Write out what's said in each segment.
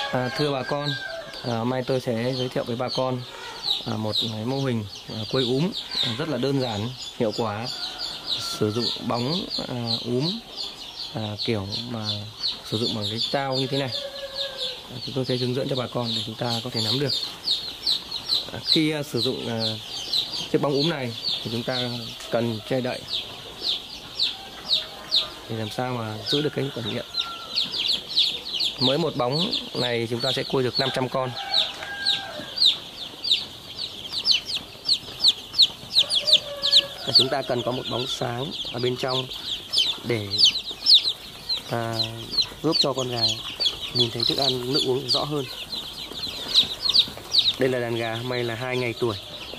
Thưa bà con, hôm nay tôi sẽ giới thiệu với bà con một cái mô hình quây úm rất là đơn giản, hiệu quả, sử dụng bóng úm kiểu mà sử dụng bằng cái dao như thế này. Chúng tôi sẽ hướng dẫn cho bà con để chúng ta có thể nắm được. Khi sử dụng chiếc bóng úm này thì chúng ta cần che đậy để làm sao mà giữ được cái quản nghiện. Mỗi một bóng này chúng ta sẽ quây được 500 con. Và chúng ta cần có một bóng sáng ở bên trong để giúp cho con gà nhìn thấy thức ăn, nước uống rõ hơn. Đây là đàn gà hôm nay là 2 ngày tuổi.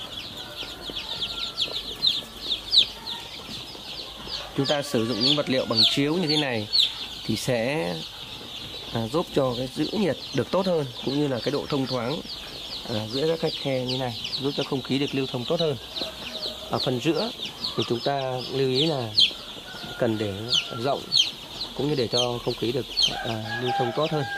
Chúng ta sử dụng những vật liệu bằng chiếu như thế này thì sẽ giúp cho cái giữ nhiệt được tốt hơn, cũng như là cái độ thông thoáng giữa các khe như này, giúp cho không khí được lưu thông tốt hơn. Ở phần giữa thì chúng ta lưu ý là cần để rộng, cũng như để cho không khí được lưu thông tốt hơn.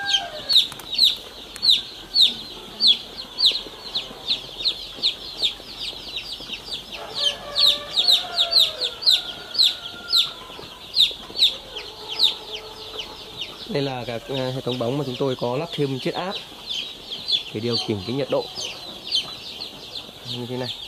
Đây là các hệ thống bóng mà chúng tôi có lắp thêm chiết áp để điều chỉnh cái nhiệt độ như thế này.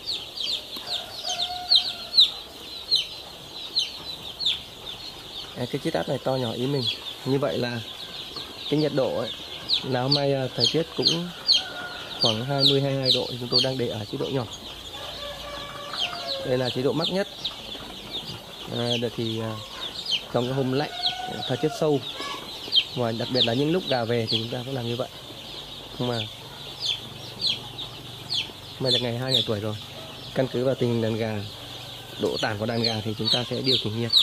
Cái chiết áp này to nhỏ ý mình. Như vậy là cái nhiệt độ ấy, là hôm nay thời tiết cũng khoảng 20-22 độ, chúng tôi đang để ở chế độ nhỏ. Đây là chế độ mắc nhất. Được thì trong cái hôm lạnh, thời tiết sâu, và đặc biệt là những lúc gà về thì chúng ta cũng làm như vậy. Nhưng mà hôm nay là ngày 2 ngày tuổi rồi, căn cứ vào tình hình đàn gà, độ tản của đàn gà thì chúng ta sẽ điều chỉnh nhiệt.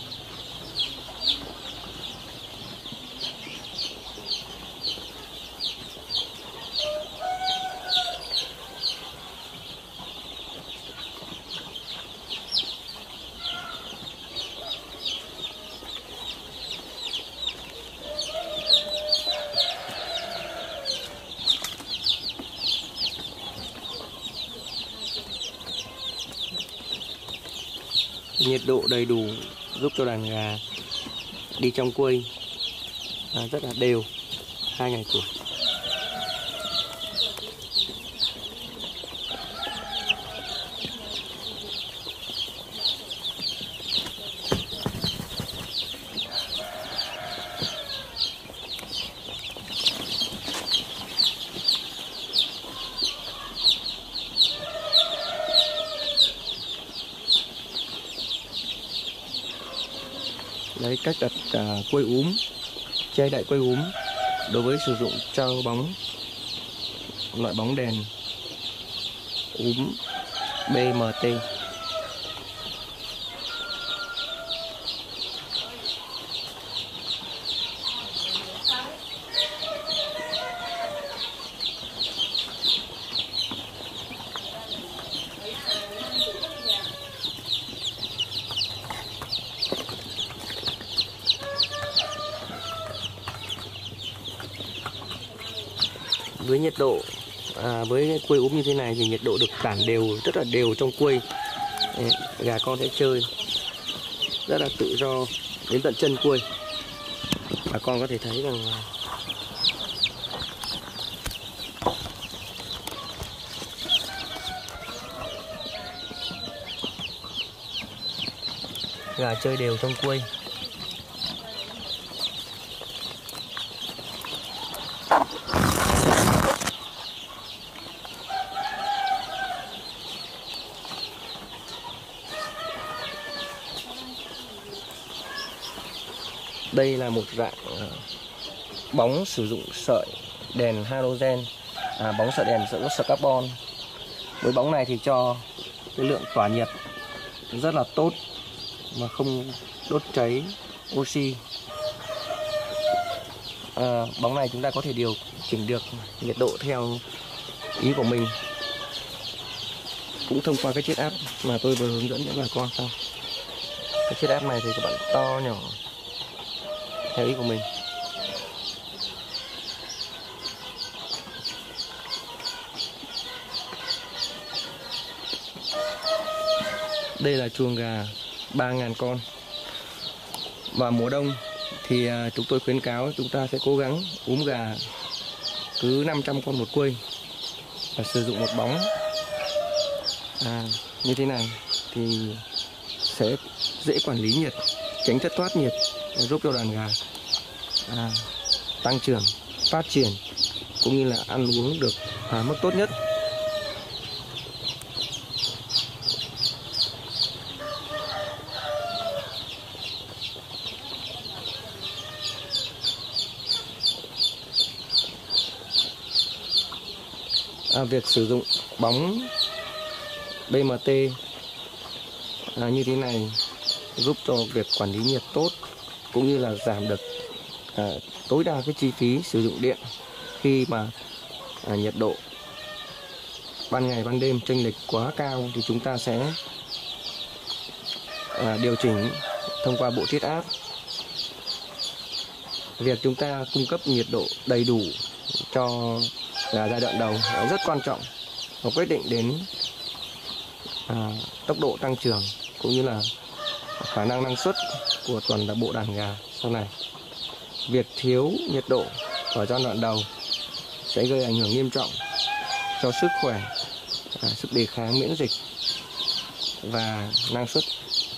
Nhiệt độ đầy đủ giúp cho đàn gà đi trong quây rất là đều 2 ngày tuổi. Đấy, cách đặt quây úm, che đậy quây úm đối với sử dụng cho bóng, loại bóng đèn úm BMT. Với nhiệt độ với quây úm như thế này thì nhiệt độ được tản đều, rất là đều trong quây. Gà con sẽ chơi rất là tự do đến tận chân quây. Bà con có thể thấy rằng gà chơi đều trong quây. Đây là một dạng bóng sử dụng sợi đèn halogen, bóng sợi đèn sử dụng sợi carbon. Với bóng này thì cho cái lượng tỏa nhiệt rất là tốt mà không đốt cháy oxy. Bóng này chúng ta có thể điều chỉnh được nhiệt độ theo ý của mình, cũng thông qua cái chiết áp mà tôi vừa hướng dẫn cho bà con xong. Cái chiết áp này thì các bạn to nhỏ theo ý của mình. Đây là chuồng gà 3.000 con. Và mùa đông thì chúng tôi khuyến cáo chúng ta sẽ cố gắng úm gà cứ 500 con một quây và sử dụng một bóng như thế này thì sẽ dễ quản lý nhiệt, tránh thất thoát nhiệt, giúp cho đàn gà tăng trưởng, phát triển cũng như là ăn uống được mức tốt nhất. Việc sử dụng bóng BMT như thế này giúp cho việc quản lý nhiệt tốt, cũng như là giảm được tối đa cái chi phí sử dụng điện khi mà nhiệt độ ban ngày ban đêm chênh lệch quá cao, thì chúng ta sẽ điều chỉnh thông qua bộ thiết áp. Việc chúng ta cung cấp nhiệt độ đầy đủ cho giai đoạn đầu rất quan trọng và quyết định đến tốc độ tăng trưởng cũng như là khả năng năng suất của toàn bộ đàn gà sau này. Việc thiếu nhiệt độ ở giai đoạn đầu sẽ gây ảnh hưởng nghiêm trọng cho sức khỏe, sức đề kháng, miễn dịch và năng suất.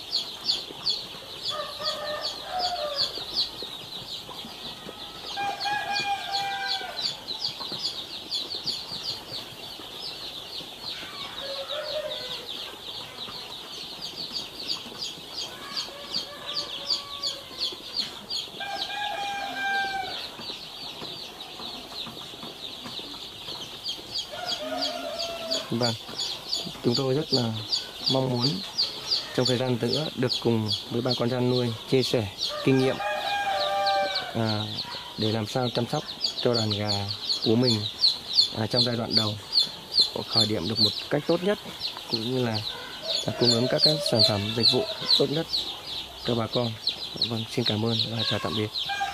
Vâng, chúng tôi rất là mong muốn trong thời gian nữa được cùng với bà con chăn nuôi chia sẻ kinh nghiệm để làm sao chăm sóc cho đàn gà của mình trong giai đoạn đầu khởi điểm được một cách tốt nhất, cũng như là cung ứng các sản phẩm dịch vụ tốt nhất cho bà con. Vâng, xin cảm ơn và chào tạm biệt.